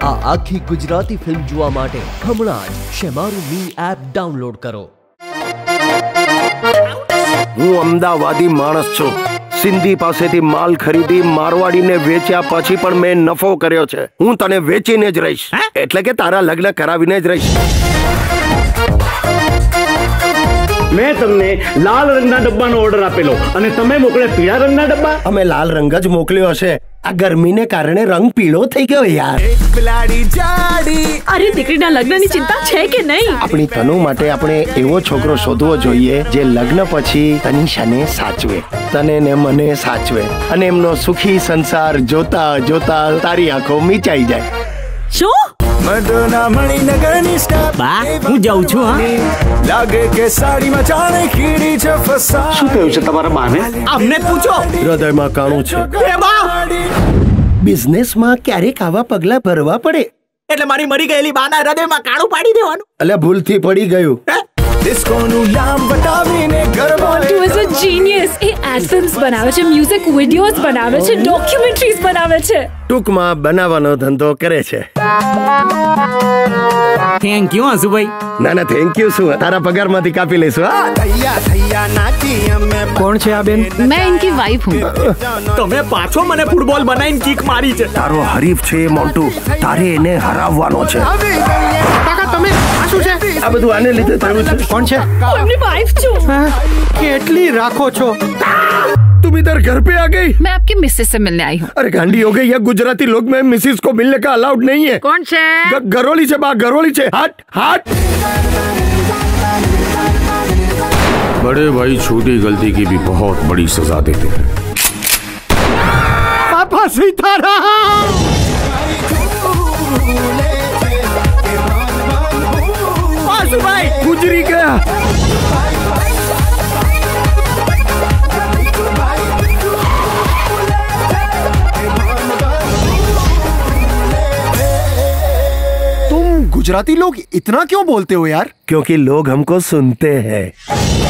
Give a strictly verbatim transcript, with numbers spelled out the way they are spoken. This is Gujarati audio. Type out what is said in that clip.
આ આખી ગુજરાતી ફિલ્મ જોવા માટે હમણાં જ શેમારૂ મી એપ ડાઉનલોડ કરો. હું અમદાવાદી માણસ છું. સિંધી પાસેથી માલ ખરીદી મારવાડીને વેચ્યા પછી પણ મેં નફો કર્યો છે. હું તને વેચીને જ રહીશ, એટલે કે તારા લગ્ન કરાવીને જ રહીશ. મેં તમને લાલ રંગના ડબ્બાનો ઓર્ડર આપેલો અને તમે મોકલે પીળા રંગના ડબ્બા. અમે લાલ રંગ જ મોકલ્યો હશે. આ ગરમીને કારણે રંગ પીળો થઈ ગયો યાર. અરે દીકરીના લગ્નની ચિંતા છે કે નહીં? આપણી તનુ માટે આપણે એવો છોકરો શોધવો જોઈએ જે લગ્ન પછી તનિષાને સાચવે, તને ને મને સાચવે, અને એમનો સુખી સંસાર જોતા જોતા તારી આંખો મીચાઈ જાય. શું? બા, હું જાઉં છું. હા, લાગે કે સાડીમાં જાણે કીડી છે ફસા. શું થયું છે તમારા બાને? અમને પૂછો. હૃદયમાં કાણું છે. એ બા, બિઝનેસમાં ક્યારેક આવા પગલા ભરવા પડે. એટલે મારી મરી ગયેલી બાના હૃદયમાં કાણું પાડી દેવાનું? અલ્યા ભૂલથી પડી ગયું. ડિસ્કોનું નામ બતાવીને garba Montu is a genius. એ એડ ફિલ્મ્સ બનાવે છે, મ્યુઝિક વિડિયોઝ બનાવે છે, ડોક્યુમેન્ટરીઝ બનાવે છે. ટૂંકમાં બનાવવાનો ધંધો કરે છે. Thank you Hasubhai. ના ના થેન્ક યુ શું, તારા પગારમાંથી કાપી લઈશું. હા, થૈયા થૈયા નાચી અમે. કોણ છે આ બેન? मैं इनकी वाइफ हूँ. તમે પાછો મને ફૂટબોલ બનાવીને કિક મારી છે. તારો હરીફ છે મોન્ટુ, તારે એને હરાવવાનો છે. કાકા તમે આ શું છે? આ બધું આને લીધે થયું છે. કોણ છે? अपनी वाइफ છું. કેટલી રાખો છો? तुम इधर घर पे आ गई? मैं आपकी मिसेस से मिलने आई हूँ. अरे गांडी हो गई, यह गुजराती लोग में मिसिस को मिलने का अलाउड नहीं है. कौन છે? घरोली से बा घरोली से. हट हट. बड़े भाई छोटी गलती की भी बहुत बड़ी सजा देते हैं. पापा सीताराम. હસુભાઈ गुजरी गया. गुजराती लोग इतना क्यों बोलते हो यार? क्योंकि लोग हमको सुनते हैं.